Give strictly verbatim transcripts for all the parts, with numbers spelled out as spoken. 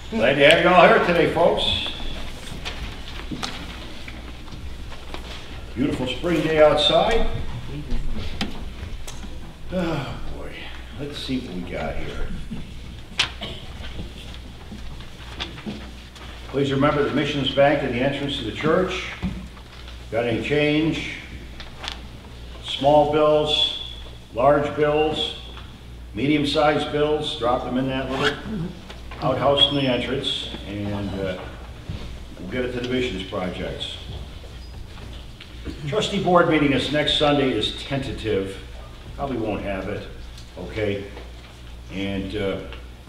Glad to have you all here today, folks. Beautiful spring day outside. Oh boy, let's see what we got here. Please remember the Missions Bank at the entrance to the church. Got any change? Small bills, large bills, medium-sized bills, drop them in that little outhouse in the entrance, and uh, we'll get it to the missions projects. Trustee board meeting is next Sunday, is tentative. Probably won't have it, okay? And uh,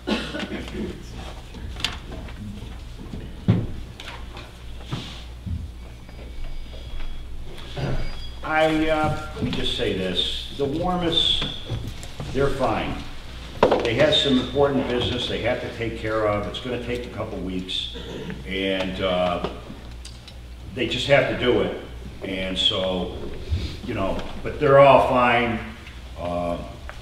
I, uh, let me just say this, the warmest, they're fine. They have some important business they have to take care of. It's going to take a couple weeks, and uh, they just have to do it. And so, you know, but they're all fine. Uh,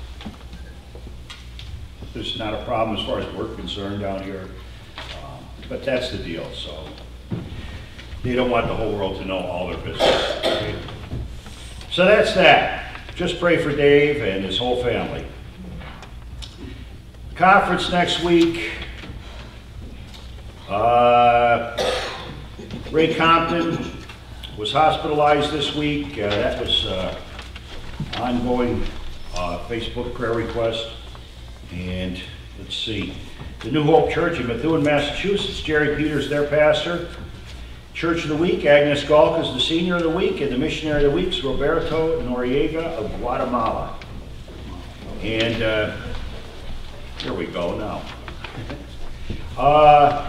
there's not a problem as far as we're concerned down here, uh, but that's the deal. So they don't want the whole world to know all their business. Okay? So that's that. Just pray for Dave and his whole family. Conference next week. Uh, Ray Compton was hospitalized this week. Uh, that was uh, ongoing uh, Facebook prayer request. And let's see, the New Hope Church in Methuen, Massachusetts, Jerry Peters, their pastor. Church of the Week, Agnes Galk is the Senior of the Week, and the Missionary of the Week is Roberto Noriega of Guatemala. And uh, here we go now. uh,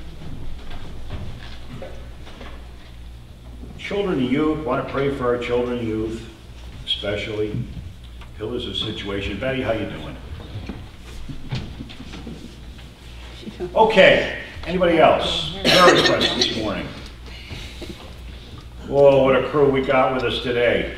children and youth, want to pray for our children and youth, especially. Pillars of situation. Betty, how you doing? Okay, anybody else? Prayer request this morning. Whoa, what a crew we got with us today.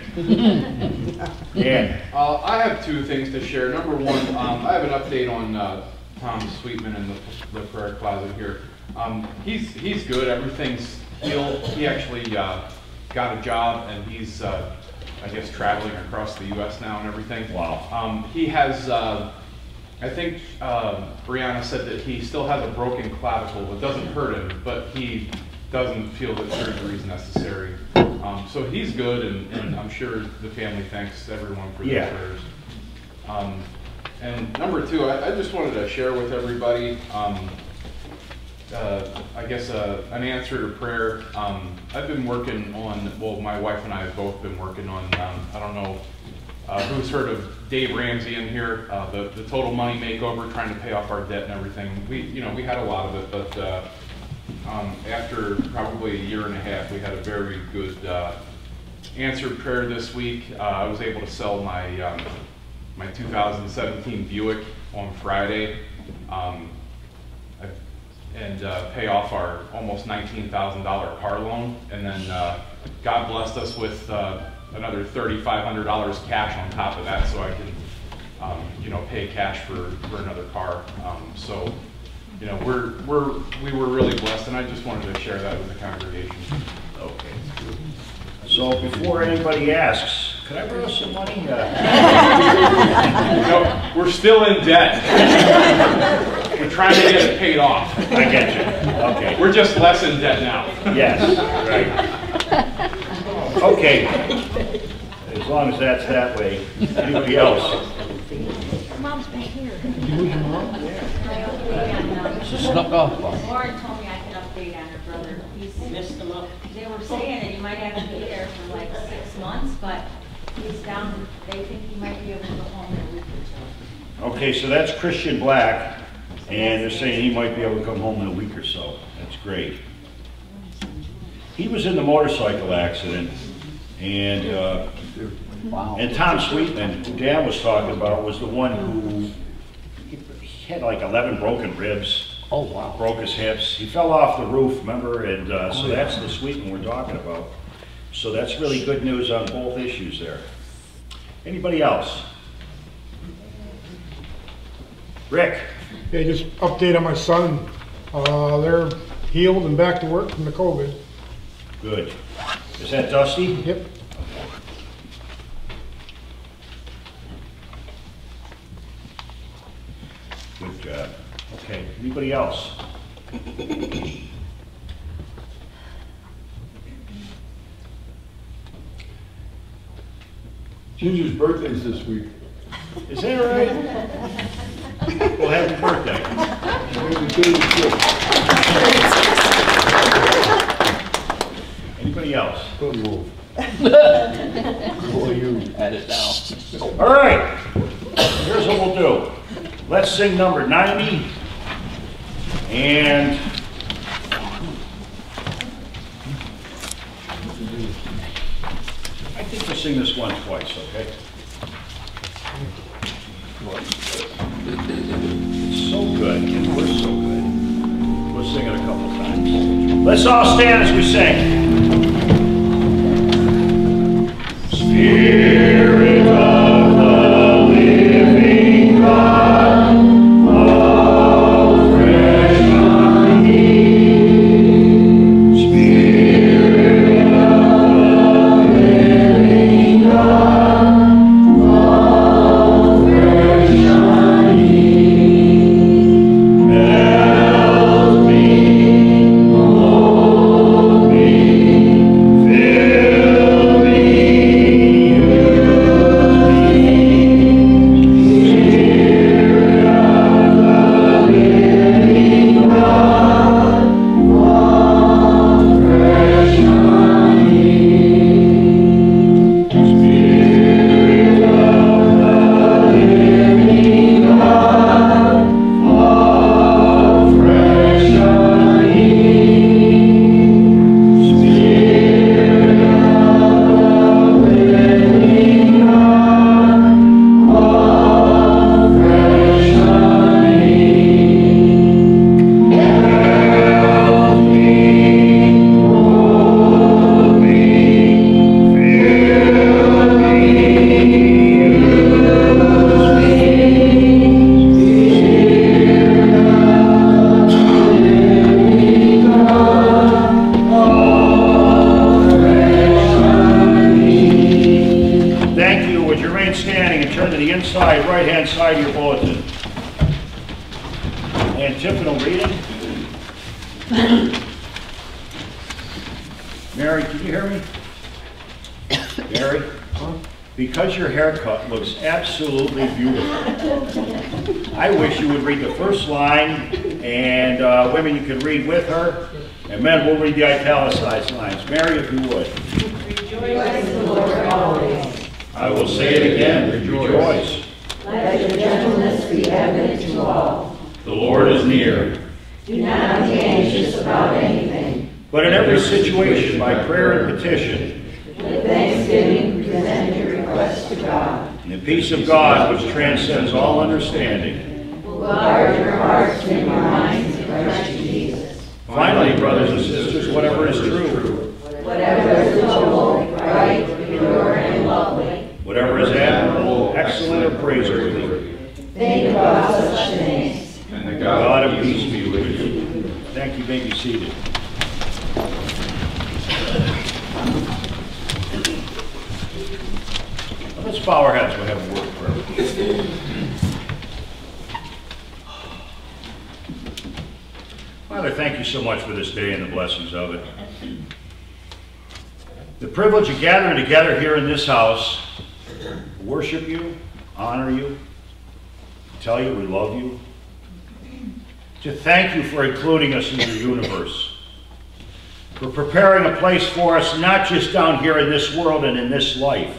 Dan. Uh, I have two things to share. Number one, um, I have an update on uh, Tom Sweetman in the, the prayer closet here. Um, he's he's good. Everything's healed. He actually uh, got a job, and he's, uh, I guess, traveling across the U S now and everything. Wow. Um, he has, uh, I think uh, Brianna said that he still has a broken clavicle. It doesn't hurt him, but he doesn't feel that surgery is necessary. Um, so he's good, and, and I'm sure the family thanks everyone for their yeah. prayers. Um, and number two, I, I just wanted to share with everybody, um, uh, I guess uh, an answer to prayer. Um, I've been working on, well, my wife and I have both been working on, um, I don't know uh, who's heard of Dave Ramsey in here, uh, the, the total money makeover, trying to pay off our debt and everything. We, you know, we had a lot of it, but uh, Um, after probably a year and a half, we had a very good uh, answered prayer this week. Uh, I was able to sell my um, my two thousand seventeen Buick on Friday um, I, and uh, pay off our almost nineteen thousand dollar car loan. And then uh, God blessed us with uh, another thirty-five hundred dollars cash on top of that, so I can um, you know, pay cash for, for another car. Um, so. You know, we're, we're, we were really blessed, and I just wanted to share that with the congregation. Okay. So before anybody asks, could I borrow some money? Uh, no, we're still in debt. We're trying to get it paid off. I get you. Okay. We're just less in debt now. Yes, right. Okay. As long as that's that way. Anybody else? Mom's back here. You lose your mom? Yeah. She snuck off. Lauren told me I could update on her brother. He's messed him up. They were saying that he might have to be there for like six months, but he's down. They think he might be able to go home in a week or two. Okay, so that's Christian Black, and they're saying he might be able to come home in a week or so. That's great. He was in the motorcycle accident, and uh, wow. And Tom Sweetman, who Dan was talking about, was the one who he had like eleven broken ribs. Oh, wow. Broke his hips. He fell off the roof, remember? And uh, so that's the Sweetman we're talking about. So that's really good news on both issues there. Anybody else? Rick? Yeah, just update on my son. Uh, they're healed and back to work from the COVID. Good. Is that Dusty? Yep. Good job. Okay, anybody else? Ginger's birthday's this week. Is that right? Well, happy birthday. Anybody else? Good move. Boy, you had it now. All right, here's what we'll do. Let's sing number ninety, and I think we'll sing this one twice, okay? It's so good, and we're so good. We'll sing it a couple times. Let's all stand as we sing. Spirit of the living God, all fresh honey. Spirit of the living God, all fresh honey. Melt me, mold me, fill me. Mary, can you hear me? Mary? Because your haircut looks absolutely beautiful, I wish you would read the first line, and uh, women, you can read with her, and men, we'll read the italicized lines. Mary, if you would. Rejoice in the Lord always. I will say it again, rejoice. Let your gentleness be evident to all. The Lord is near. Do not be anxious about anything, But in every situation, by prayer and petition, with thanksgiving, present your requests to God. and the peace of God, which transcends all understanding, Will guard your hearts and your minds in Christ Jesus. finally, brothers and sisters, whatever is true, Whatever is noble, right, pure, and lovely, whatever is admirable, excellent, or praiseworthy, think about such things. And the God of peace be with you. Thank you. May be seated. Let's bow our heads. We'll have a word of prayer. Father, thank you so much for this day and the blessings of it. The privilege of gathering together here in this house to worship you, honor you, tell you we love you, to thank you for including us in your universe, for preparing a place for us not just down here in this world and in this life,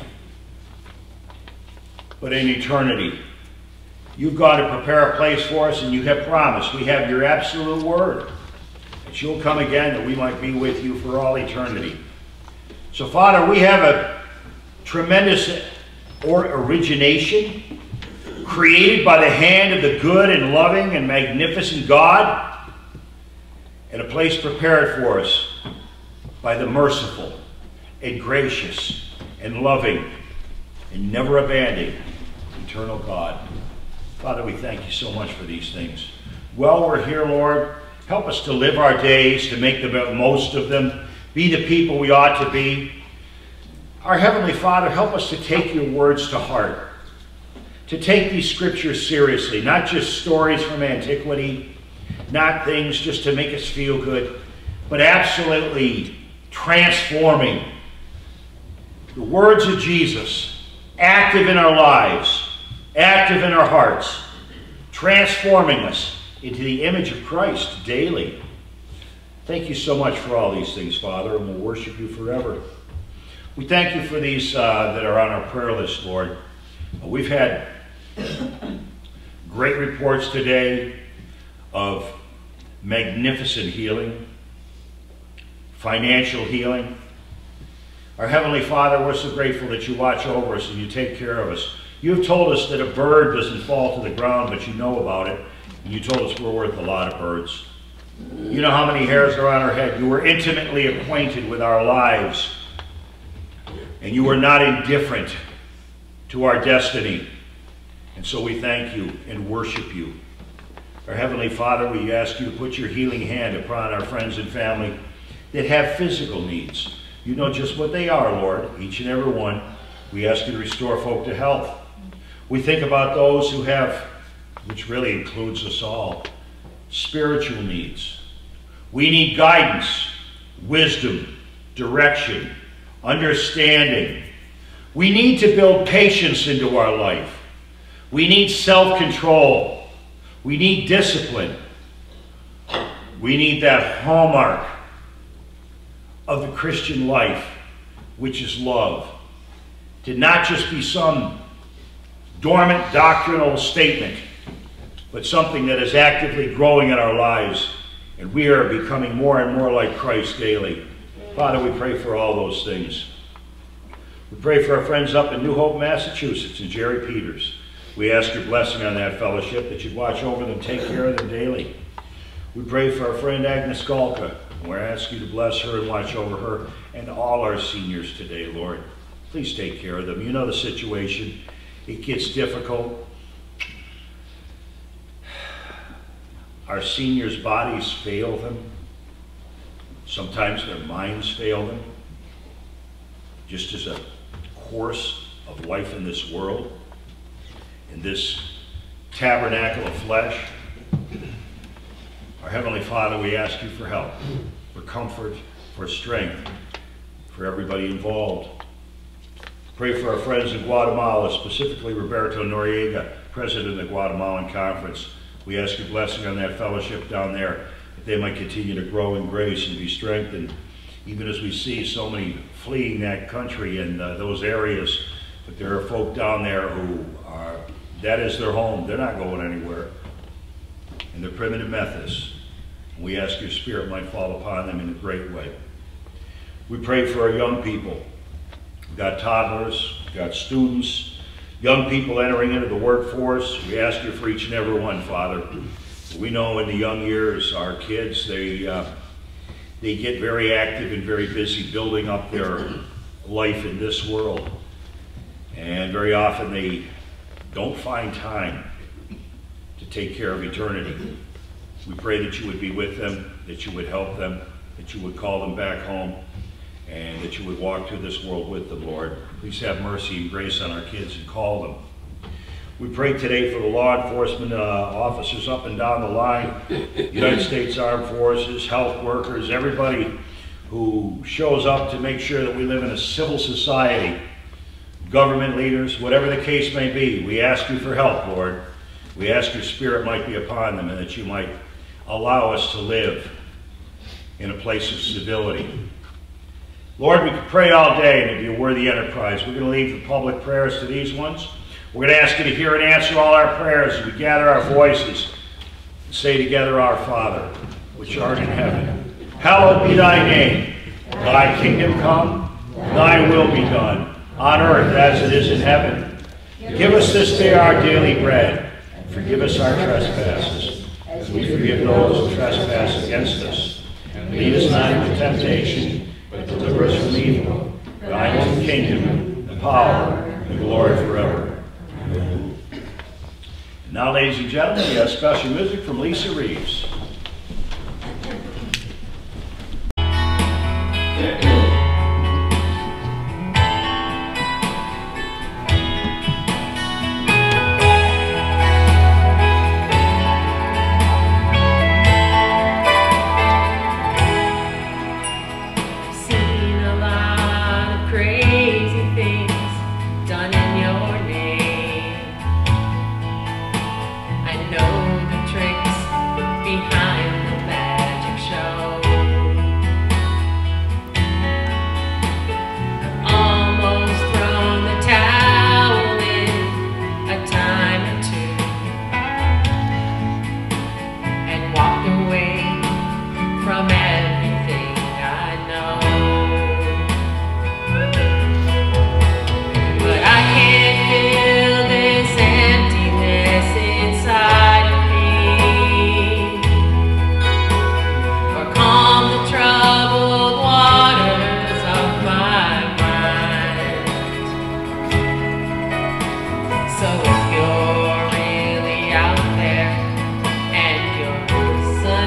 but in eternity. You've got to prepare a place for us, and you have promised. We have your absolute word that you'll come again, that we might be with you for all eternity. So, Father, we have a tremendous or origination created by the hand of the good and loving and magnificent God, and a place prepared for us by the merciful and gracious and loving and never abandoning eternal God. Father, we thank you so much for these things. While we're here, Lord, Help us to live our days, to make the most of them, be the people we ought to be. Our Heavenly Father, help us to take your words to heart, to take these scriptures seriously, not just stories from antiquity, not things just to make us feel good, but absolutely transforming the words of Jesus, active in our lives, active in our hearts, transforming us into the image of Christ daily. Thank you so much for all these things, Father, and we'll worship you forever. We thank you for these uh, that are on our prayer list, Lord. We've had great reports today of magnificent healing, financial healing. Our Heavenly Father, we're so grateful that you watch over us and you take care of us. You've told us that a bird doesn't fall to the ground, but you know about it. And you told us we're worth a lot of birds. You know how many hairs are on our head. You were intimately acquainted with our lives. And you were not indifferent to our destiny. And so we thank you and worship you. Our Heavenly Father, we ask you to put your healing hand upon our friends and family that have physical needs. You know just what they are, Lord, each and every one. We ask you to restore folk to health. We think about those who have, which really includes us all, spiritual needs. We need guidance, wisdom, direction, understanding. We need to build patience into our life. We need self-control. We need discipline. We need that hallmark of the Christian life, which is love. To not just be some dormant doctrinal statement, but something that is actively growing in our lives, and we are becoming more and more like Christ daily. Father, we pray for all those things. We pray for our friends up in New Hope, Massachusetts, and Jerry Peters. We ask your blessing on that fellowship, that you'd watch over them, take care of them daily. We pray for our friend Agnes Galka. We ask you to bless her and watch over her and all our seniors today, Lord. Please take care of them. You know the situation. It gets difficult. Our seniors' bodies fail them. Sometimes their minds fail them. Just as a course of life in this world, in this tabernacle of flesh. Our Heavenly Father, we ask you for help, for comfort, for strength, for everybody involved. Pray for our friends in Guatemala, specifically Roberto Noriega, President of the Guatemalan Conference. We ask your blessing on that fellowship down there, that they might continue to grow in grace and be strengthened, even as we see so many fleeing that country and uh, those areas. But there are folk down there who are, that is their home. They're not going anywhere. And they're primitive Methodists. We ask your Spirit might fall upon them in a great way. We pray for our young people. We've got toddlers, we've got students, young people entering into the workforce. We ask you for each and every one, Father. We know in the young years, our kids, they, uh, they get very active and very busy building up their life in this world. And very often they don't find time to take care of eternity. We pray that you would be with them, that you would help them, that you would call them back home, and that you would walk through this world with them, Lord. Please have mercy and grace on our kids and call them. We pray today for the law enforcement uh, officers up and down the line, United States Armed Forces, health workers, everybody who shows up to make sure that we live in a civil society, government leaders, whatever the case may be. We ask you for help, Lord. We ask your Spirit might be upon them and that you might allow us to live in a place of civility. Lord, we could pray all day and it'd be a worthy enterprise. We're going to leave the public prayers to these ones. We're going to ask you to hear and answer all our prayers as we gather our voices and say together, Our Father, which art in heaven, hallowed be thy name. Thy kingdom come, thy will be done, on earth as it is in heaven. Give us this day our daily bread. Forgive us our trespasses, as we forgive those who trespass against us. And lead us not into temptation, but deliver us from evil. Thine is the kingdom, the power, and the glory forever. Amen. Now, ladies and gentlemen, we have special music from Lisa Reeves.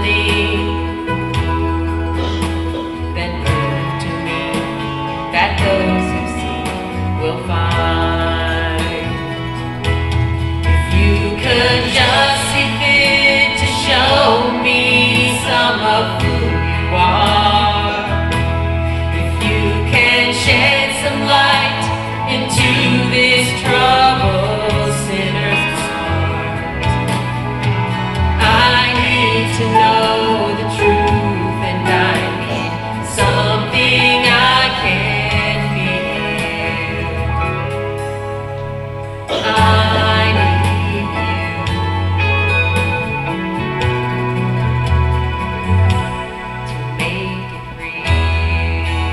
money, then prove to me that those who seek will find. If you could just see fit to show me some of who you are, if you can shed some light into this troubled sinner's heart, I need to know the truth, and I need something I can feel. I need you to make it real.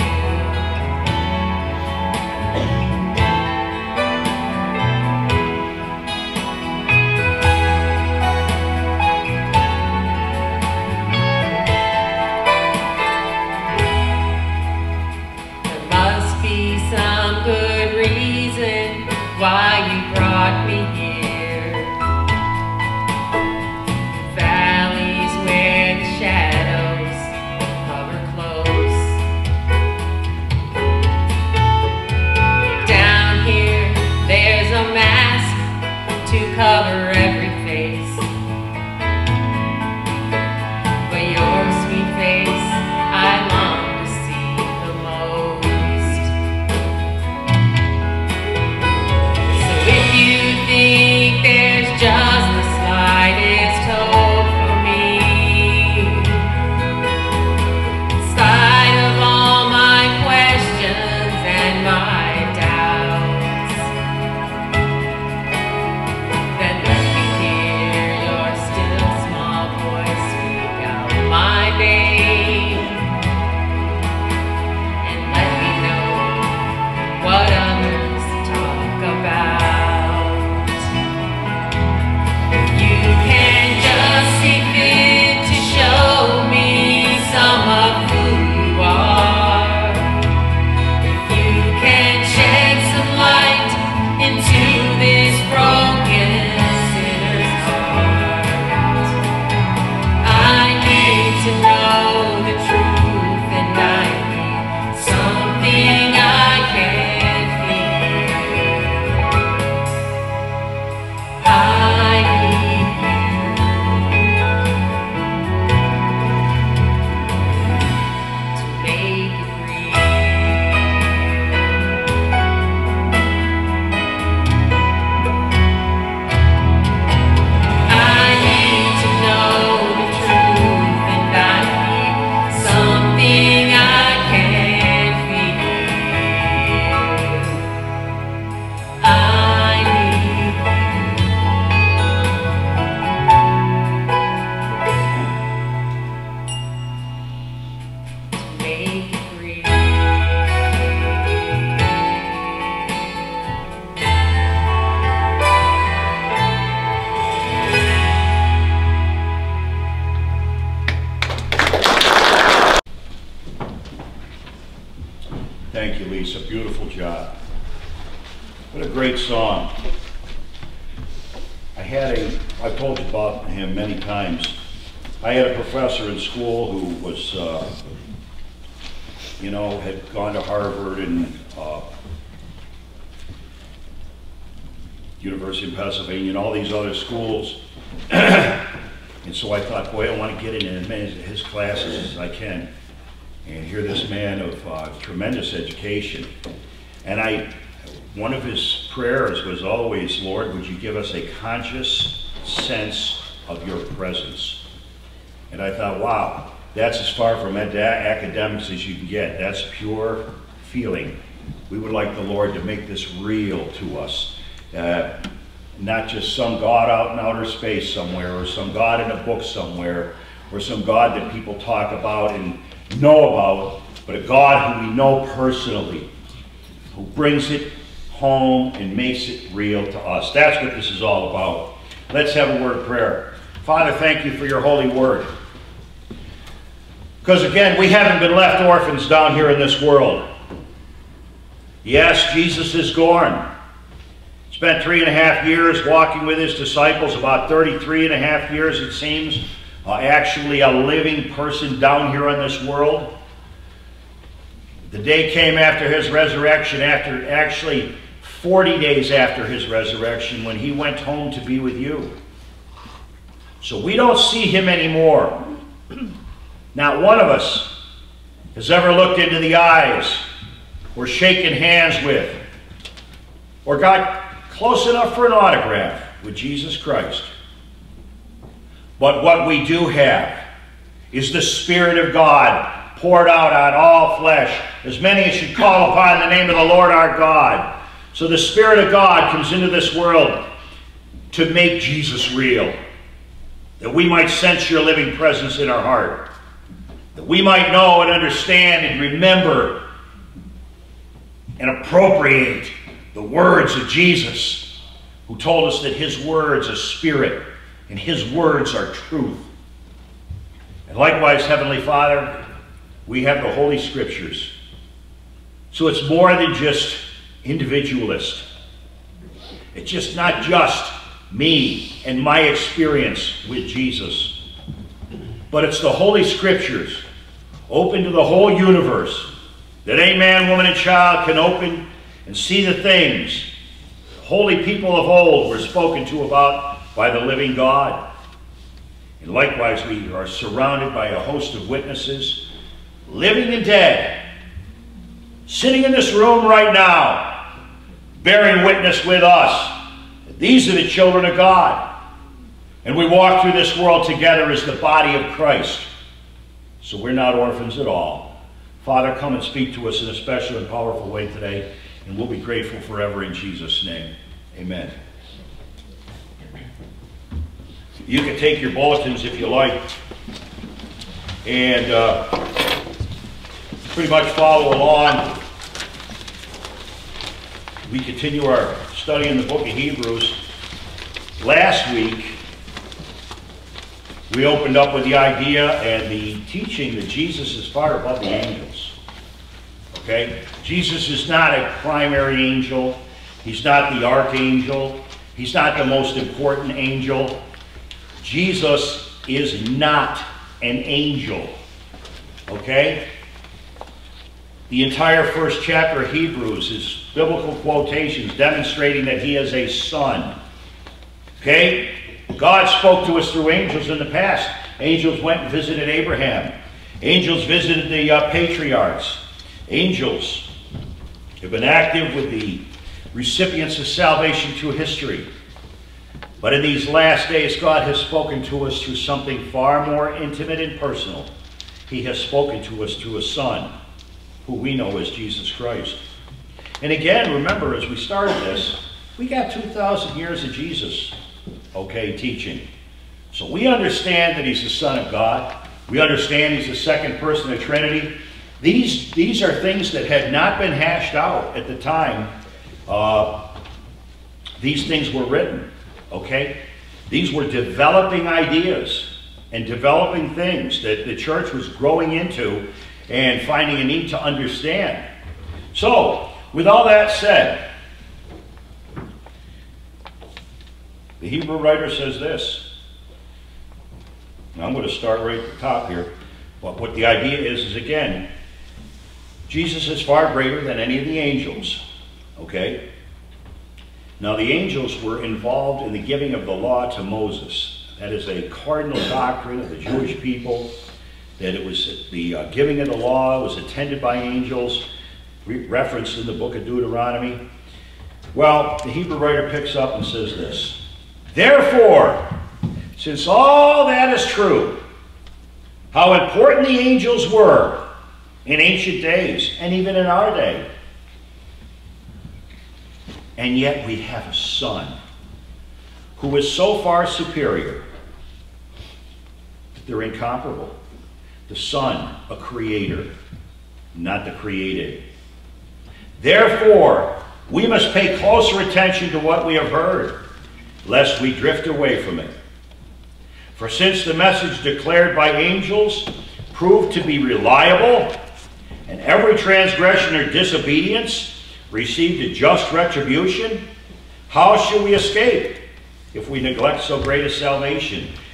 There must be some good reason why you brought me here. Valleys where the shadows hover close. Down here, there's a mask to cover every face, but your sweet face I long to see the most. So if you think there's just the slightest hope for me, in spite of all my questions and my doubts, then let me hear your still small voice speak out my name, and let me know what others talk about. If you can just see fit to show me some of who you are, if you can shed some light into this broken sinner's heart, I need to know the truth, and I need something I can feel. I need you to make it real. I need to know the truth, and I need something I can feel. I need you to make it real. Thank you, Lisa. Beautiful job. What a great song. I had a, I've told you about him many times. I had a professor in school who was, uh, you know, had gone to Harvard and uh, University of Pennsylvania and all these other schools. And so I thought, boy, I want to get in as many of his classes as I can and hear this man of uh, tremendous education. And I, one of his prayers was always, Lord, would you give us a conscious sense of your presence? And I thought, wow, that's as far from ed- academics as you can get. That's pure feeling. We would like the Lord to make this real to us. Uh, not just some God out in outer space somewhere, or some God in a book somewhere, or some God that people talk about and know about, but a God who we know personally, who brings it home and makes it real to us. That's what this is all about. Let's have a word of prayer. Father, thank you for your holy word. Because again, we haven't been left orphans down here in this world. Yes, Jesus is gone. Spent three and a half years walking with his disciples, about thirty-three and a half years it seems, uh, actually a living person down here on this world. The day came after his resurrection, after actually forty days after his resurrection, when he went home to be with you. So we don't see him anymore. Not one of us has ever looked into the eyes or shaken hands with or got close enough for an autograph with Jesus Christ. But what we do have is the Spirit of God poured out on all flesh, as many as should call upon the name of the Lord our God. So the Spirit of God comes into this world to make Jesus real, that we might sense your living presence in our heart, that we might know and understand and remember and appropriate the words of Jesus, who told us that his words are spirit and his words are truth. And likewise, Heavenly Father, we have the Holy Scriptures. So it's more than just individualist. It's just not just me and my experience with Jesus, but it's the Holy Scriptures open to the whole universe, that any man, woman, and child can open and see the things holy people of old were spoken to about by the living God. And likewise, we are surrounded by a host of witnesses, living and dead, sitting in this room right now, bearing witness with us. These are the children of God. And we walk through this world together as the body of Christ. So we're not orphans at all. Father, come and speak to us in a special and powerful way today, and we'll be grateful forever in Jesus' name. Amen. You can take your bulletins if you like, and uh, pretty much follow along. We continue our study in the book of Hebrews. Last week, we opened up with the idea and the teaching that Jesus is far above the angels. Okay? Jesus is not a primary angel. He's not the archangel. He's not the most important angel. Jesus is not an angel. Okay? The entire first chapter of Hebrews is biblical quotations demonstrating that he is a son. Okay? God spoke to us through angels in the past. Angels went and visited Abraham. Angels visited the uh, patriarchs. Angels have been active with the recipients of salvation through history. But in these last days, God has spoken to us through something far more intimate and personal. He has spoken to us through a son, who we know as Jesus Christ. And again, remember, as we started this, we got two thousand years of Jesus, okay, teaching. So we understand that he's the Son of God. We understand he's the second person of the Trinity. These, these are things that had not been hashed out at the time uh, these things were written, okay? These were developing ideas and developing things that the church was growing into and finding a need to understand. So, with all that said, the Hebrew writer says this. Now, I'm going to start right at the top here. But what the idea is, is again, Jesus is far greater than any of the angels. Okay? Now, the angels were involved in the giving of the law to Moses. That is a cardinal doctrine of the Jewish people, that it was the uh, giving of the law was attended by angels, re referenced in the book of Deuteronomy. Well, the Hebrew writer picks up and says this. Therefore, since all that is true, how important the angels were in ancient days and even in our day, and yet we have a son who is so far superior that they're incomparable. The Son, a creator, not the created. Therefore, we must pay closer attention to what we have heard, lest we drift away from it. For since the message declared by angels proved to be reliable, and every transgression or disobedience received a just retribution, how shall we escape if we neglect so great a salvation,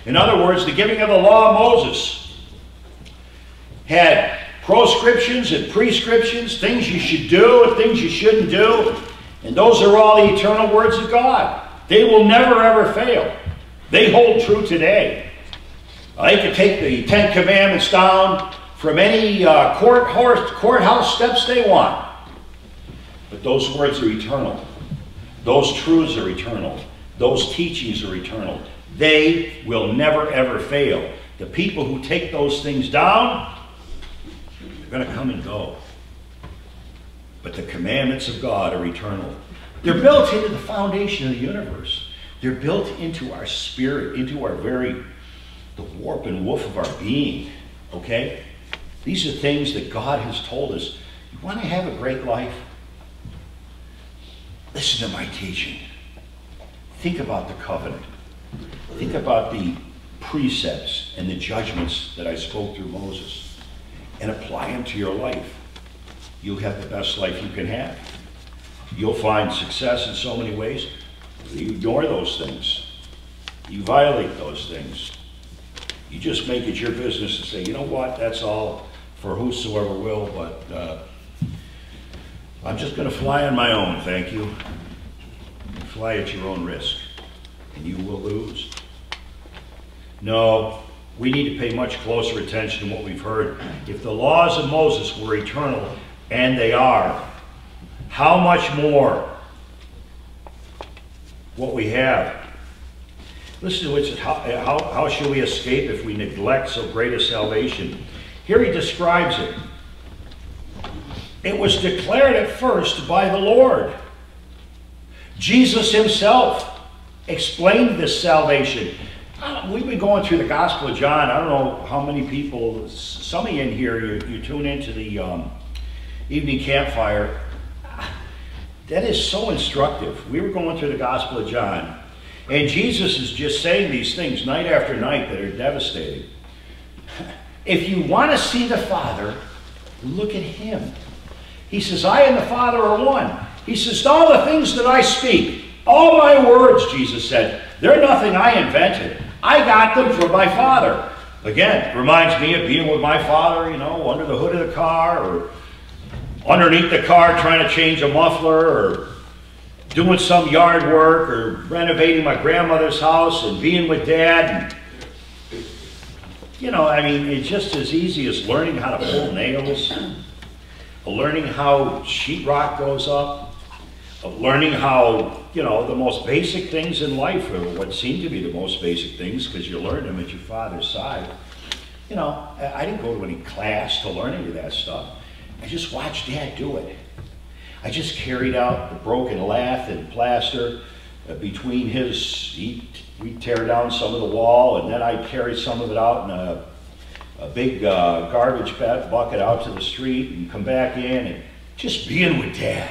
In other words, the giving of the law of Moses had proscriptions and prescriptions, things you should do and things you shouldn't do. And those are all the eternal words of God. They will never ever fail. They hold true today. They can take the Ten Commandments down from any uh, court, horse, courthouse steps they want. But those words are eternal. Those truths are eternal. Those teachings are eternal. They will never ever fail. The people who take those things down, they're going to come and go. But the commandments of God are eternal. They're built into the foundation of the universe. They're built into our spirit, into our very, the warp and woof of our being. Okay? These are things that God has told us. You want to have a great life? Listen to my teaching. Think about the covenant. Think about the precepts and the judgments that I spoke through Moses, and apply them to your life. You'll have the best life you can have. You'll find success in so many ways. You ignore those things. You violate those things. You just make it your business to say, you know what, that's all for whosoever will, but uh, I'm just going to fly on my own, thank you. Fly at your own risk, and you will lose. No, we need to pay much closer attention to what we've heard. If the laws of Moses were eternal, and they are, how much more what we have? Listen to it. How, how, how shall we escape if we neglect so great a salvation? Here he describes it. It was declared at first by the Lord. Jesus himself explained this salvation. Uh, we've been going through the Gospel of John. I don't know how many people, some of you in here, you, you tune into the um, evening campfire. That is so instructive. We were going through the Gospel of John, and Jesus is just saying these things night after night that are devastating. If you want to see the Father, look at him. He says, I and the Father are one. He says, all the things that I speak, all my words, Jesus said, they're nothing I invented. I got them from my Father. Again, reminds me of being with my father, you know, under the hood of the car, or underneath the car trying to change a muffler, or doing some yard work, or renovating my grandmother's house, and being with Dad. And, you know, I mean, it's just as easy as learning how to pull nails, learning how sheetrock goes up, of learning how, you know, the most basic things in life, or what seem to be the most basic things, because you learned them at your father's side. You know, I didn't go to any class to learn any of that stuff. I just watched Dad do it. I just carried out the broken lath and plaster uh, between his, he, we'd tear down some of the wall, and then I'd carry some of it out in a, a big uh, garbage bucket out to the street and come back in, and just being with Dad.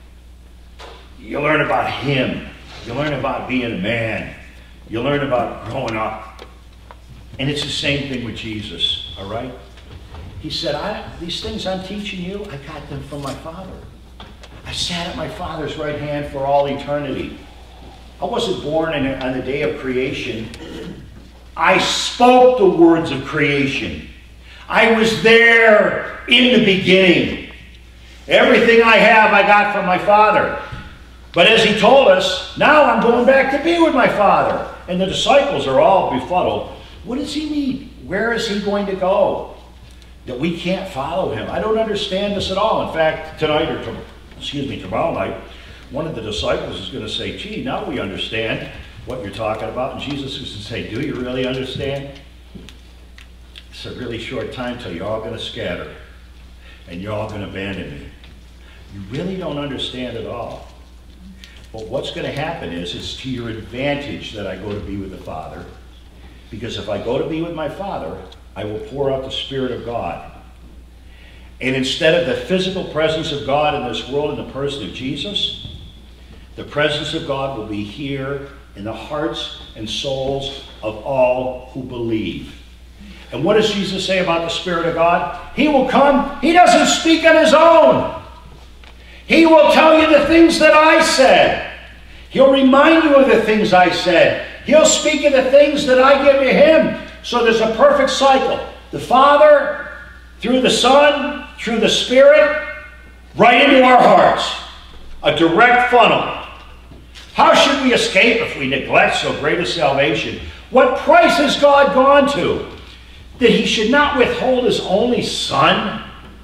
You learn about him. You learn about being a man. You learn about growing up. And it's the same thing with Jesus, all right? He said, I, these things I'm teaching you, I got them from my Father. I sat at my Father's right hand for all eternity. I wasn't born in, on the day of creation. I spoke the words of creation. I was there in the beginning. Everything I have, I got from my Father. But as he told us, now I'm going back to be with my Father. And the disciples are all befuddled. What does he need? Where is he going to go? That we can't follow him. I don't understand this at all. In fact, tonight, or to, excuse me, tomorrow night, one of the disciples is going to say, gee, now we understand what you're talking about. And Jesus is going to say, do you really understand? It's a really short time till you're all going to scatter. And you're all going to abandon me. You really don't understand at all. But what's going to happen is, it's to your advantage that I go to be with the Father. Because if I go to be with my Father, I will pour out the Spirit of God. And instead of the physical presence of God in this world in the person of Jesus, the presence of God will be here in the hearts and souls of all who believe. And what does Jesus say about the Spirit of God? He will come. He doesn't speak on his own. He will tell you the things that I said. He'll remind you of the things I said. He'll speak of the things that I give to him. So there's a perfect cycle. The Father, through the Son, through the Spirit, right into our hearts. A direct funnel. How should we escape if we neglect so great a salvation? What price has God gone to that he should not withhold his only Son?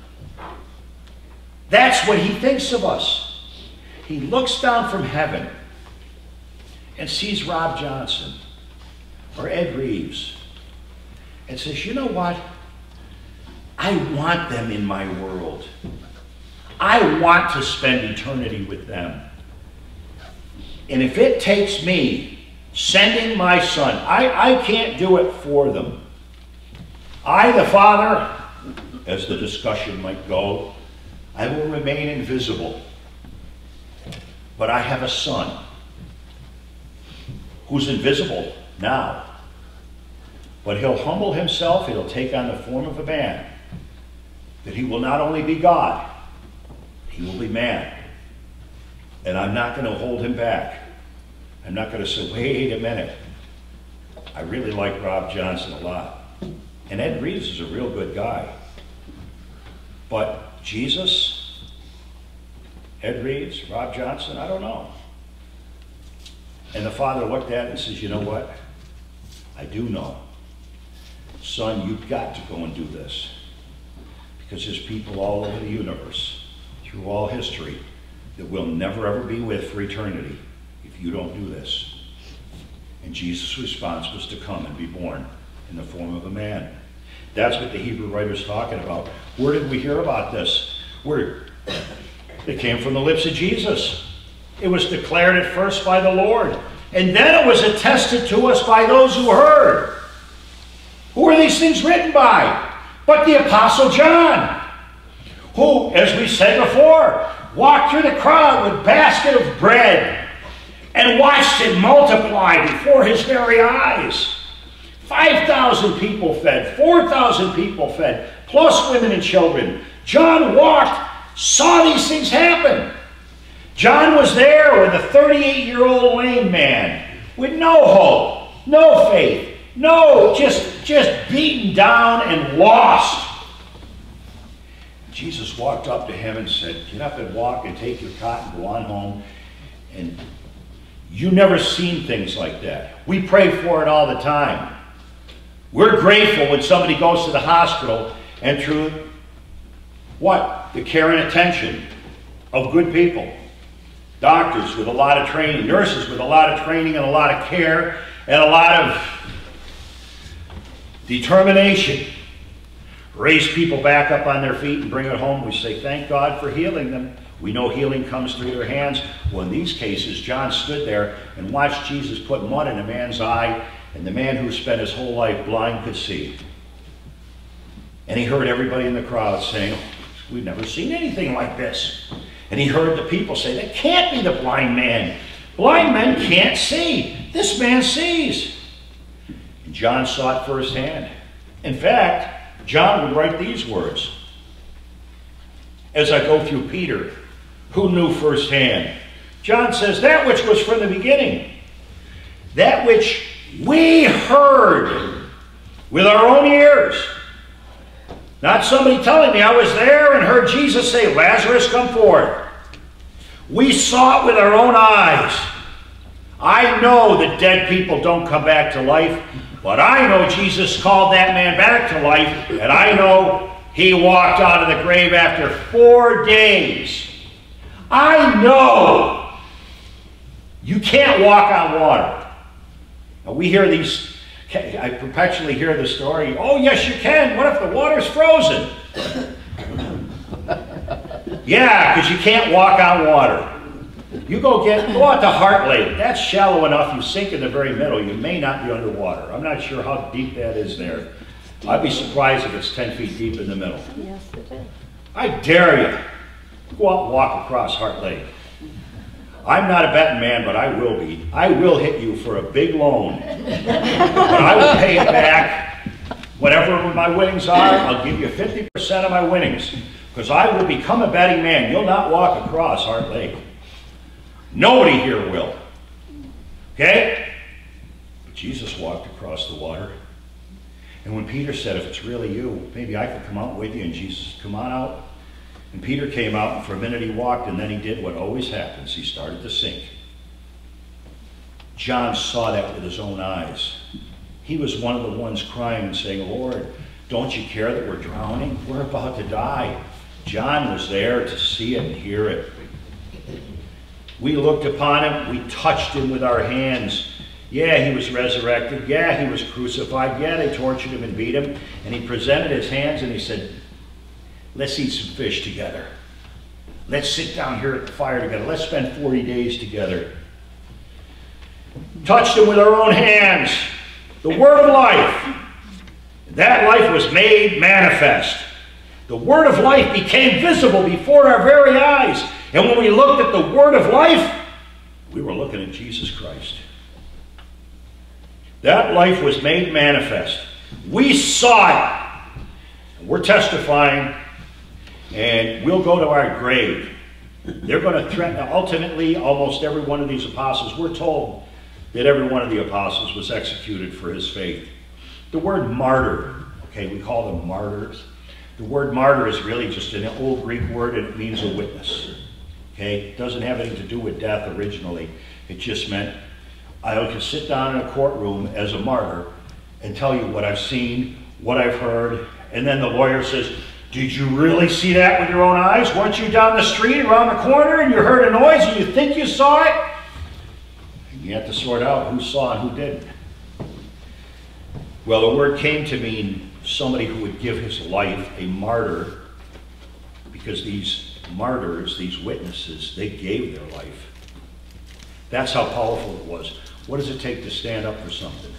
That's what he thinks of us. He looks down from heaven and sees Rob Johnson or Ed Reeves and says, you know what? I want them in my world. I want to spend eternity with them. And if it takes me sending my Son, I, I can't do it for them. I, the Father, as the discussion might go, I will remain invisible. But I have a Son who's invisible now. But he'll humble himself, he'll take on the form of a man. That he will not only be God, he will be man. And I'm not going to hold him back. I'm not going to say, wait a minute. I really like Rob Johnson a lot. And Ed Reeves is a real good guy. But Jesus, Ed Reeves, Rob Johnson, I don't know. And the Father looked at it and says, you know what? I do know. Son, you've got to go and do this. Because there's people all over the universe, through all history, that we'll never ever be with for eternity if you don't do this. And Jesus' response was to come and be born in the form of a man. That's what the Hebrew writer's talking about. Where did we hear about this? Where? It came from the lips of Jesus. It was declared at first by the Lord. And then it was attested to us by those who heard. Who are these things written by? But the Apostle John, who, as we said before, walked through the crowd with a basket of bread and watched it multiply before his very eyes. five thousand people fed, four thousand people fed, plus women and children. John walked, saw these things happen. John was there with a thirty-eight-year-old lame man with no hope, no faith, no, just, just beaten down and lost. Jesus walked up to him and said, get up and walk and take your cot and go on home. And you never seen things like that. We pray for it all the time. We're grateful when somebody goes to the hospital and through what? The care and attention of good people. Doctors with a lot of training, nurses with a lot of training and a lot of care and a lot of determination. Raise people back up on their feet and bring it home. We say, thank God for healing them. We know healing comes through their hands. Well, in these cases, John stood there and watched Jesus put mud in a man's eye, and the man who spent his whole life blind could see. And he heard everybody in the crowd saying, we've never seen anything like this. And he heard the people say, that can't be the blind man. Blind men can't see. This man sees. And John saw it firsthand. In fact, John would write these words. As I go through Peter, who knew firsthand. John says, that which was from the beginning, that which we heard with our own ears. Not somebody telling me I was there and heard Jesus say, Lazarus, come forth. We saw it with our own eyes. I know that dead people don't come back to life, but I know Jesus called that man back to life, and I know he walked out of the grave after four days. I know you can't walk on water. Now, we hear these, I perpetually hear the story, oh yes you can, what if the water's frozen? Yeah, because you can't walk on water. You go get, go out to Heart Lake. That's shallow enough. You sink in the very middle. You may not be underwater. I'm not sure how deep that is there. I'd be surprised if it's ten feet deep in the middle. Yes, it is. I dare you. Go out and walk across Heart Lake. I'm not a betting man, but I will be. I will hit you for a big loan. But I will pay it back. Whatever my winnings are, I'll give you fifty percent of my winnings. Because I will become a betting man. You'll not walk across Heart Lake. Nobody here will. Okay? Jesus walked across the water. And when Peter said, if it's really you, maybe I could come out with you, and Jesus, come on out. And Peter came out, and for a minute he walked, and then he did what always happens. He started to sink. John saw that with his own eyes. He was one of the ones crying and saying, Lord, don't you care that we're drowning? We're about to die. John was there to see it and hear it. We looked upon him. We touched him with our hands. Yeah, he was resurrected. Yeah, he was crucified. Yeah, they tortured him and beat him. And he presented his hands and he said, let's eat some fish together. Let's sit down here at the fire together. Let's spend forty days together. Touched him with our own hands. The word of life. That life was made manifest. The word of life became visible before our very eyes. And when we looked at the word of life, we were looking at Jesus Christ. That life was made manifest. We saw it. We're testifying, and we'll go to our grave. They're going to threaten, ultimately, almost every one of these apostles. We're told that every one of the apostles was executed for his faith. The word martyr, okay, we call them martyrs. The word martyr is really just an old Greek word, and it means a witness. Okay, it doesn't have anything to do with death originally. It just meant I can sit down in a courtroom as a martyr and tell you what I've seen, what I've heard, and then the lawyer says, did you really see that with your own eyes? Weren't you down the street around the corner and you heard a noise and you think you saw it? And you have to sort out who saw and who didn't. Well, the word came to mean somebody who would give his life, a martyr, because these martyrs, these witnesses, they gave their life. That's how powerful it was. What does it take to stand up for something?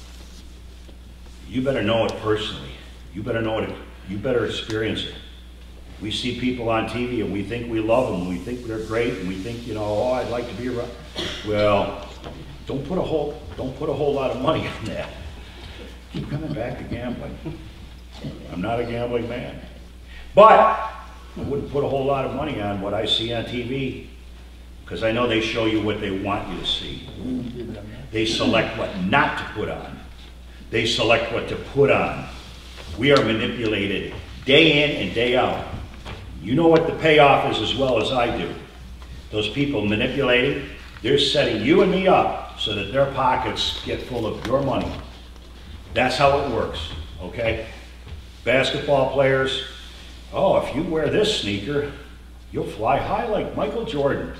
You better know it personally. You better know it. You better experience it. We see people on T V and we think we love them, and we think they're great, and we think, you know, oh, I'd like to be around. Well, don't put a whole, don't put a whole lot of money on that. Keep coming back to gambling. I'm not a gambling man. But I wouldn't put a whole lot of money on what I see on T V, because I know they show you what they want you to see. They select what not to put on. They select what to put on. We are manipulated day in and day out. You know what the payoff is as well as I do. Those people manipulating, they're setting you and me up so that their pockets get full of your money. That's how it works, okay? Basketball players, oh, if you wear this sneaker, you'll fly high like Michael Jordan.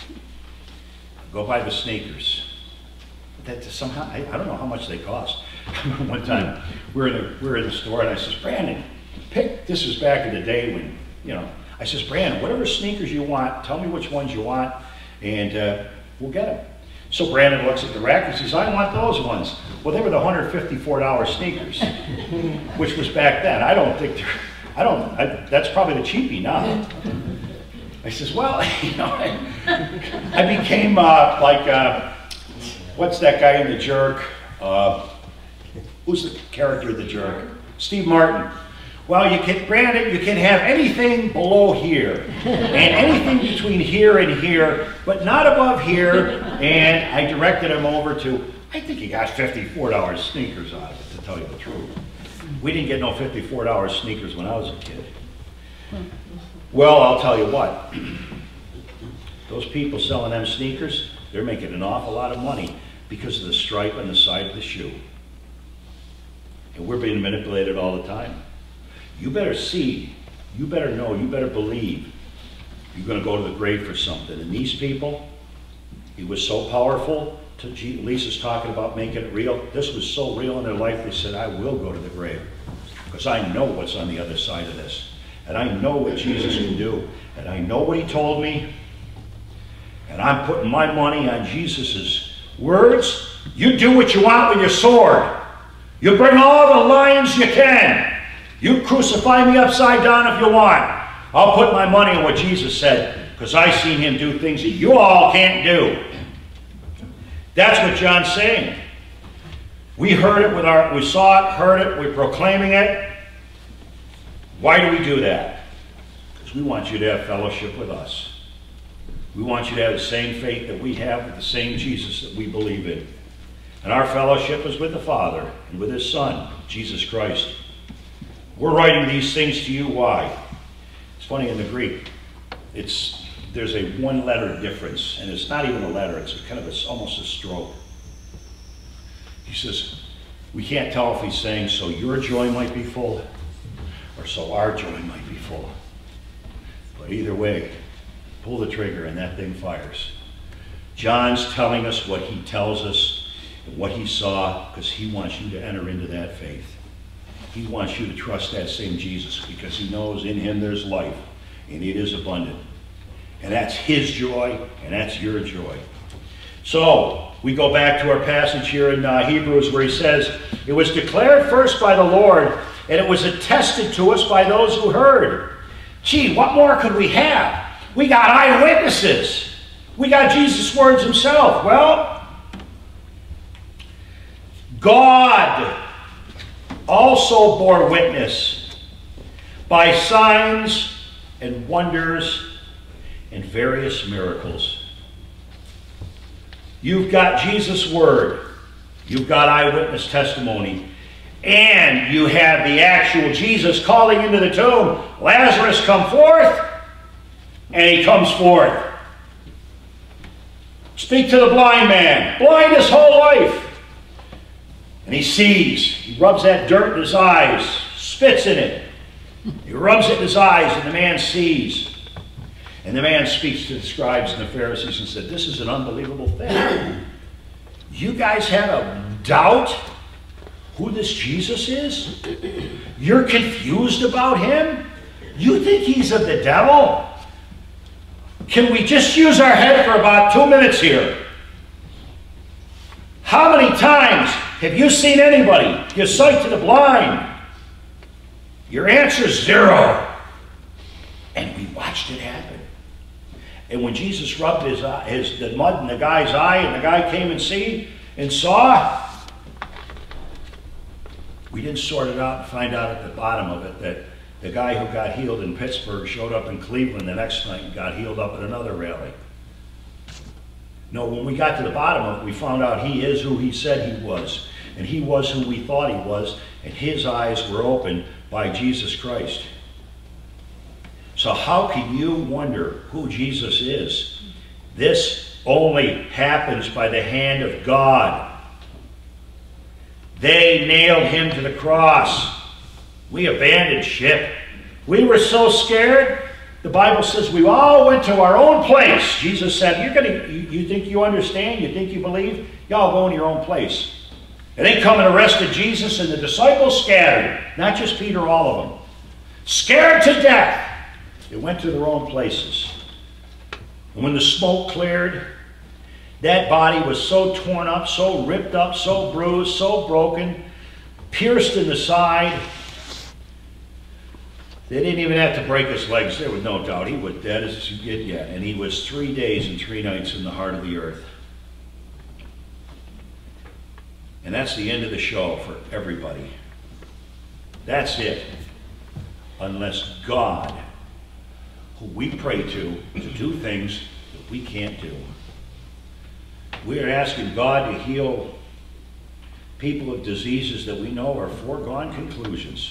Go buy the sneakers. That somehow, I, I don't know how much they cost. One time, we were, in the, we were in the store and I says, Brandon, pick, this was back in the day when, you know, I says, Brandon, whatever sneakers you want, tell me which ones you want, and uh, we'll get them. So Brandon looks at the rack and says, I want those ones. Well, they were the one hundred fifty-four dollar sneakers, which was back then. I don't think they're, I don't, I, that's probably the cheapie now. I says, well, you know, I, I became uh, like, uh, what's that guy in The Jerk? Uh, who's the character of The Jerk? Steve Martin. Well, you can, Brandon, you can have anything below here, and anything between here and here, but not above here. And I directed him over to, I think he got fifty-four dollar sneakers out of it, to tell you the truth. We didn't get no fifty-four dollar sneakers when I was a kid. Well, I'll tell you what, those people selling them sneakers, they're making an awful lot of money because of the stripe on the side of the shoe. And we're being manipulated all the time. You better see, you better know, you better believe you're going to go to the grave for something. And these people, it was so powerful. To, Lisa's talking about making it real. This was so real in their life, they said, I will go to the grave because I know what's on the other side of this. And I know what Jesus can do. And I know what he told me. And I'm putting my money on Jesus's words. You do what you want with your sword. You bring all the lions you can. You crucify me upside down if you want. I'll put my money on what Jesus said, because I've seen him do things that you all can't do. That's what John's saying. We heard it with our, we saw it, heard it, we're proclaiming it. Why do we do that? Because we want you to have fellowship with us. We want you to have the same faith that we have with the same Jesus that we believe in. And our fellowship is with the Father and with his Son, Jesus Christ. We're writing these things to you. Why? It's funny in the Greek. It's, there's a one letter difference, and it's not even a letter. It's kind of a, almost a stroke. He says, we can't tell if he's saying so your joy might be full or so our joy might be full. But either way, pull the trigger and that thing fires. John's telling us what he tells us and what he saw because he wants you to enter into that faith. He wants you to trust that same Jesus because he knows in him there's life and it is abundant. And that's his joy and that's your joy. So we go back to our passage here in uh, Hebrews where he says, it was declared first by the Lord and it was attested to us by those who heard. Gee, what more could we have? We got eyewitnesses. We got Jesus' words himself. Well, God also bore witness by signs and wonders and various miracles. You've got Jesus' word. You've got eyewitness testimony. And you have the actual Jesus calling into the tomb, Lazarus, come forth. And he comes forth. Speak to the blind man. Blind his whole life. And he sees. He rubs that dirt in his eyes, spits in it. He rubs it in his eyes, and the man sees. And the man speaks to the scribes and the Pharisees and said, this is an unbelievable thing. You guys have a doubt who this Jesus is? You're confused about him? You think he's of the devil? Can we just use our head for about two minutes here? How many times have you seen anybody give sight to the blind? Your answer is zero. And we watched it happen. And when Jesus rubbed his, eye, his the mud in the guy's eye, and the guy came and see and saw, we didn't sort it out and find out at the bottom of it that the guy who got healed in Pittsburgh showed up in Cleveland the next night and got healed up at another rally. No, when we got to the bottom of it, we found out he is who he said he was. And he was who we thought he was. And his eyes were opened by Jesus Christ. So how can you wonder who Jesus is? This only happens by the hand of God. They nailed him to the cross. We abandoned ship. We were so scared. The Bible says we all went to our own place. Jesus said, You're gonna, you, you think you understand? You think you believe? Y'all go in your own place. And they come and arrested Jesus, and the disciples scattered. Not just Peter, all of them. Scared to death. They went to their own places. And when the smoke cleared, that body was so torn up, so ripped up, so bruised, so broken, pierced in the side. They didn't even have to break his legs. There was no doubt he was dead as you get yet. And he was three days and three nights in the heart of the earth. And that's the end of the show for everybody. That's it. Unless God, who we pray to, to do things that we can't do. We are asking God to heal people of diseases that we know are foregone conclusions.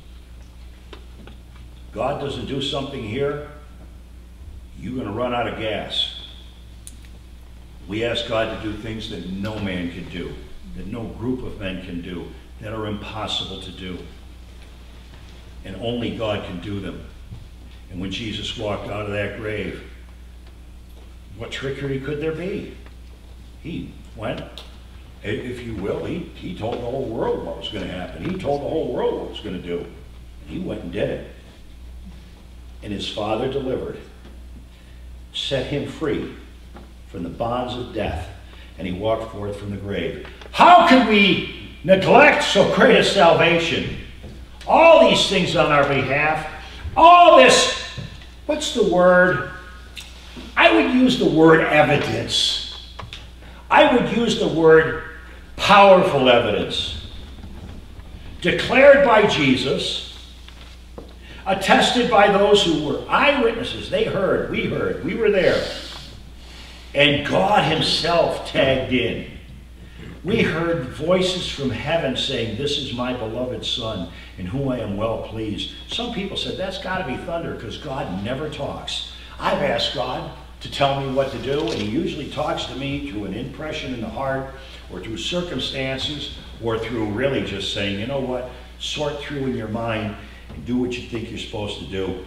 God doesn't do something here, you're going to run out of gas. We ask God to do things that no man can do, that no group of men can do, that are impossible to do. And only God can do them. And when Jesus walked out of that grave, what trickery could there be? He went, if you will, he, he told the whole world what was going to happen. He told the whole world what was going to do. He went and did it. And his Father delivered, set him free from the bonds of death, and he walked forth from the grave. How can we neglect so great a salvation? All these things on our behalf, all this, what's the word? I would use the word evidence. I would use the word powerful evidence. Declared by Jesus, attested by those who were eyewitnesses. They heard, we heard, we were there. And God himself tagged in. We heard voices from heaven saying, "This is my beloved Son, in whom I am well pleased." Some people said, that's got to be thunder, because God never talks. I've asked God to tell me what to do, and he usually talks to me through an impression in the heart, or through circumstances, or through really just saying, you know what, sort through in your mind and do what you think you're supposed to do.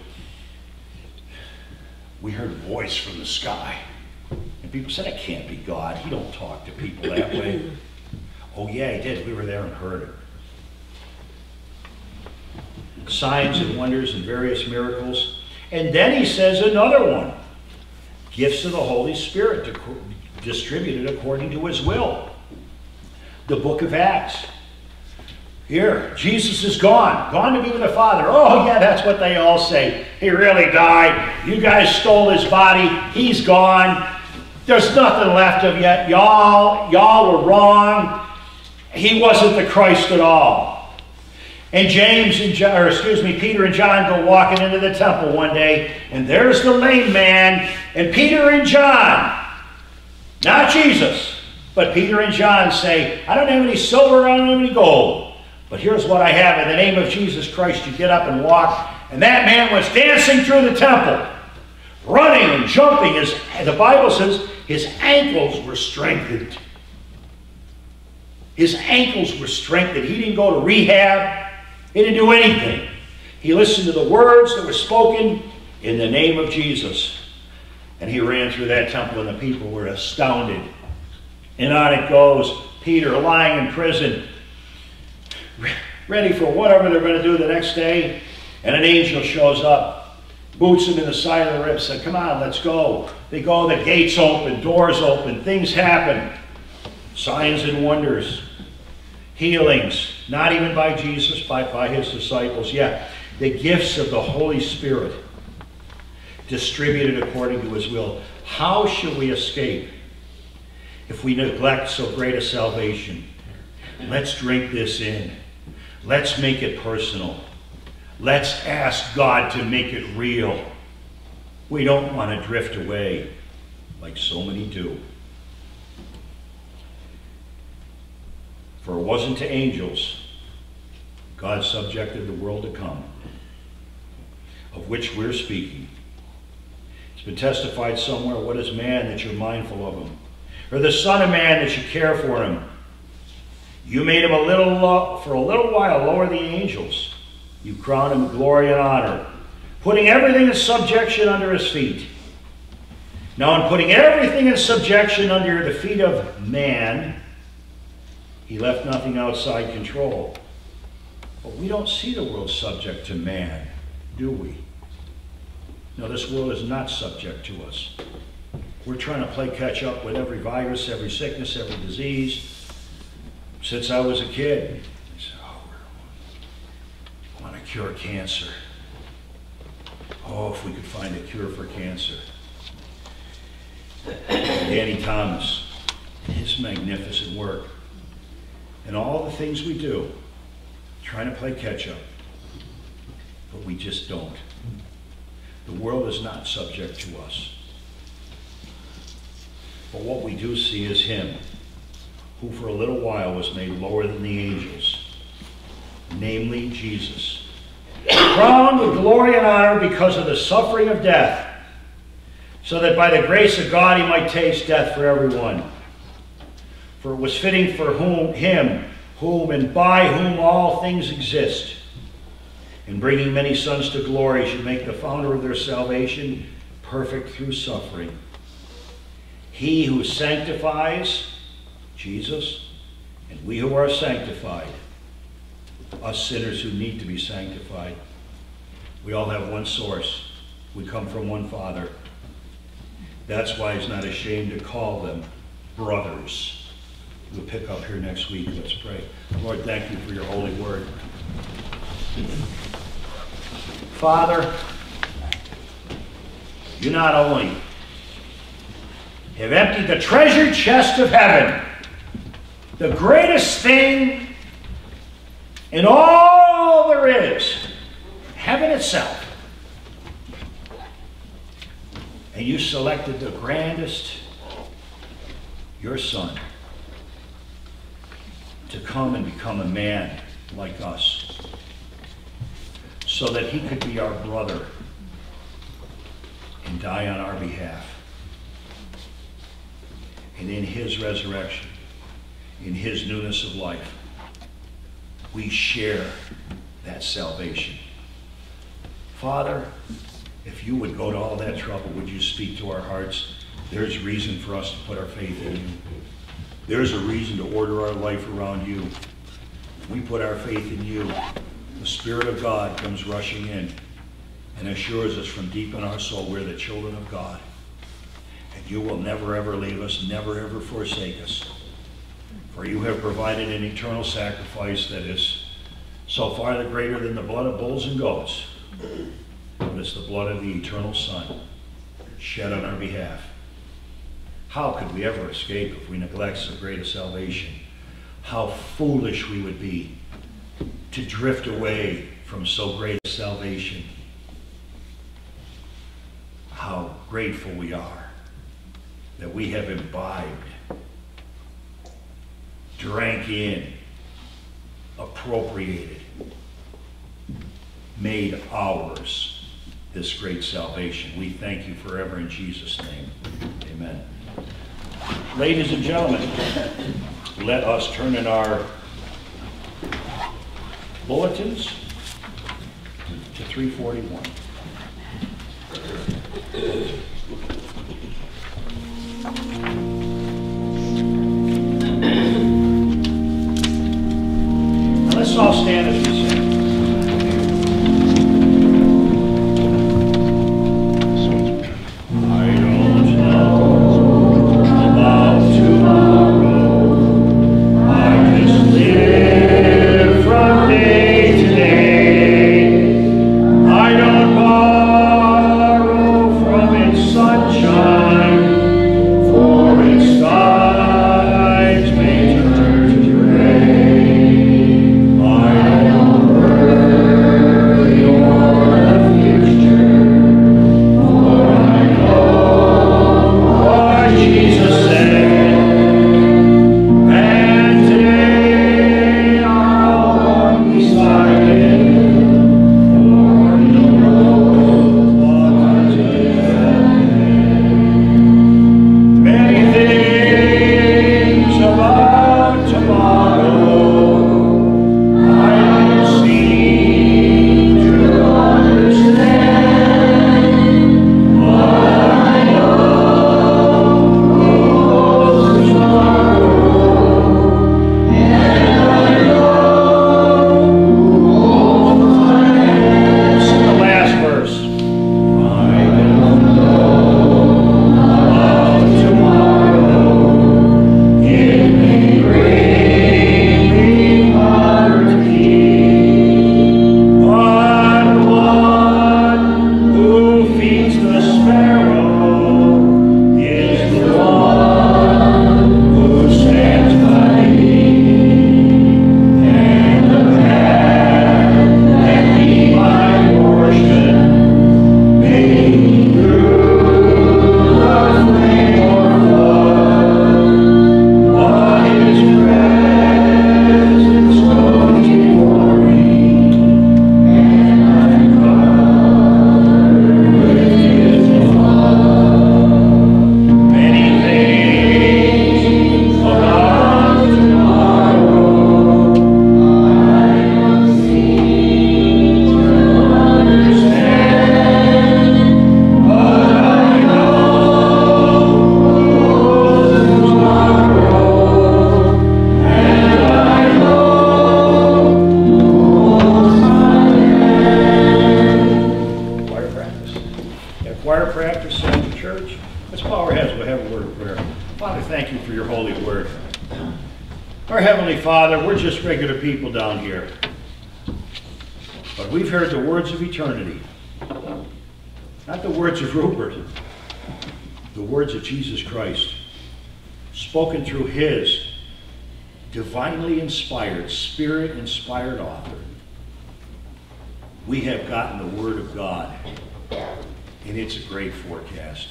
We heard a voice from the sky. And people said, that can't be God. He don't talk to people that way. Oh yeah, he did. We were there and heard it. Signs and wonders and various miracles. And then he says another one. Gifts of the Holy Spirit distributed according to his will. The book of Acts. Here, Jesus is gone. Gone to be with the Father. Oh yeah, that's what they all say. He really died. You guys stole his body. He's gone. There's nothing left of yet. Y'all, y'all were wrong. He wasn't the Christ at all. And James and John, or excuse me, Peter and John go walking into the temple one day, and there's the lame man, and Peter and John, not Jesus, but Peter and John say, I don't have any silver, I don't have any gold, but here's what I have. In the name of Jesus Christ, you get up and walk. And that man was dancing through the temple, running and jumping. His, the Bible says his ankles were strengthened. His ankles were strengthened. He didn't go to rehab. He didn't do anything. He listened to the words that were spoken in the name of Jesus. And he ran through that temple, and the people were astounded. And on it goes. Peter lying in prison, ready for whatever they're going to do the next day. And an angel shows up, boots him in the side of the ribs, said, come on, let's go. They go, the gates open, doors open, things happen. Signs and wonders. Healings, not even by Jesus, but by his disciples. Yeah, the gifts of the Holy Spirit distributed according to his will. How shall we escape if we neglect so great a salvation? Let's drink this in. Let's make it personal. Let's ask God to make it real. We don't want to drift away like so many do. For it wasn't to angels God subjected the world to come, of which we're speaking. It's been testified somewhere, what is man that you're mindful of him? Or the Son of Man that you care for him? You made him a little, uh, for a little while lower the angels. You crowned him with glory and honor, putting everything in subjection under his feet. Now in putting everything in subjection under the feet of man, he left nothing outside control. But we don't see the world subject to man, do we? No, this world is not subject to us. We're trying to play catch up with every virus, every sickness, every disease. Since I was a kid, I said, oh, we want to cure cancer. Oh, if we could find a cure for cancer. Danny Thomas, his magnificent work, and all the things we do, trying to play catch up, but we just don't. The world is not subject to us. But what we do see is him, who for a little while was made lower than the angels, namely Jesus, crowned with glory and honor because of the suffering of death, so that by the grace of God he might taste death for everyone. For it was fitting for whom, him, whom and by whom all things exist, in bringing many sons to glory, should make the founder of their salvation perfect through suffering. He who sanctifies, Jesus, and we who are sanctified, us sinners who need to be sanctified, we all have one source. We come from one Father. That's why he's not ashamed to call them brothers. We'll pick up here next week. Let's pray. Lord, thank you for your holy word. Father, you not only have emptied the treasure chest of heaven, the greatest thing in all there is, heaven itself, and you selected the grandest, your Son, to come and become a man like us, so that he could be our brother and die on our behalf. And in his resurrection, in his newness of life, we share that salvation. Father, if you would go to all that trouble, would you speak to our hearts? There's reason for us to put our faith in you. There's a reason to order our life around you. We put our faith in you. The Spirit of God comes rushing in and assures us from deep in our soul we're the children of God. And you will never ever leave us, never ever forsake us. For you have provided an eternal sacrifice that is so far the greater than the blood of bulls and goats. But it's the blood of the eternal Son shed on our behalf. How could we ever escape if we neglect so great a salvation? How foolish we would be to drift away from so great a salvation. How grateful we are that we have imbibed, drank in, appropriated, made ours this great salvation. We thank you forever in Jesus' name. Amen. Ladies and gentlemen, let us turn in our bulletins to three forty-one. Now let's all stand as we sing. I don't know about tomorrow. I just live from day to day. I don't borrow from its sunshine, for its skies may turn to gray. I don't worry o'er the future, for I know what Jesus said. And today I'll walk beside him, for he'll know what is ahead. Many things about tomorrow I don't seem to understand, but I know goes tomorrow, and I know who holds my hand. Sing the last verse. I don't know about tomorrow. It may bring me poverty, but the one who feeds the sparrow is the one who stands by me. And the path that be my portion may be through the flame or flood, but his presence goes before me, and I'm covered with his blood. Many things about tomorrow I don't seem to understand, but I know tomorrow, and I know who holds my hand. Choir practice. Yeah, choir practice in the church. Let's bow our heads. We'll have a word of prayer. Father, thank you for your holy word. Our Heavenly Father, we're just regular people down here, but we've heard the words of eternity. Not the words of Rupert, the words of Jesus Christ, spoken through his divinely inspired, spirit-inspired author. We have gotten the Word of God, and it's a great forecast.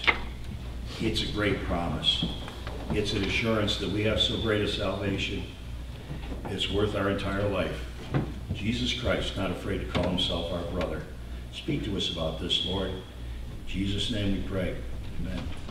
It's a great promise. It's an assurance that we have so great a salvation. it's worth our entire life. Jesus Christ, not afraid to call himself our brother. Speak to us about this, Lord. In Jesus' name we pray. Amen.